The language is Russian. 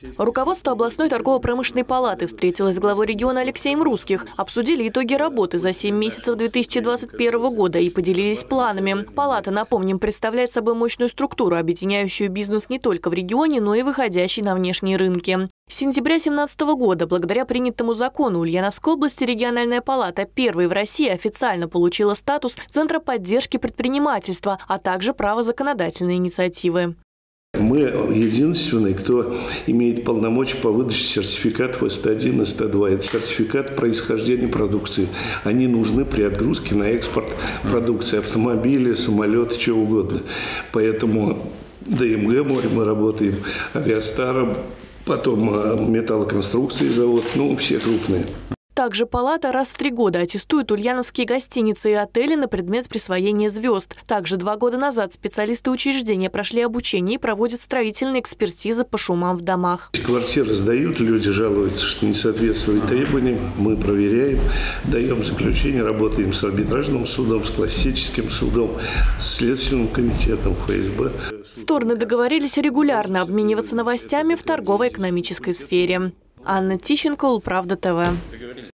Руководство областной торгово-промышленной палаты встретилось с главой региона Алексеем Русских, обсудили итоги работы за 7 месяцев 2021 года и поделились планами. Палата, напомним, представляет собой мощную структуру, объединяющую бизнес не только в регионе, но и выходящий на внешние рынки. С сентября 2017 года, благодаря принятому закону, Ульяновской области региональная палата первой в России официально получила статус Центра поддержки предпринимательства, а также право законодательной инициативы. Мы единственные, кто имеет полномочия по выдаче сертификатов СТ1 и СТ2. Это сертификат происхождения продукции. Они нужны при отгрузке на экспорт продукции, автомобили, самолеты, чего угодно. Поэтому ДМГ море мы работаем, Авиастар, потом металлоконструкции завод, все крупные. Также палата раз в 3 года аттестует ульяновские гостиницы и отели на предмет присвоения звезд. Также 2 года назад специалисты учреждения прошли обучение и проводят строительные экспертизы по шумам в домах. Квартиры сдают, люди жалуются, что не соответствует требованиям. Мы проверяем, даем заключение, работаем с арбитражным судом, с классическим судом, с Следственным комитетом ФСБ. Стороны договорились регулярно обмениваться новостями в торгово-экономической сфере. Анна Тищенко, Улправда ТВ.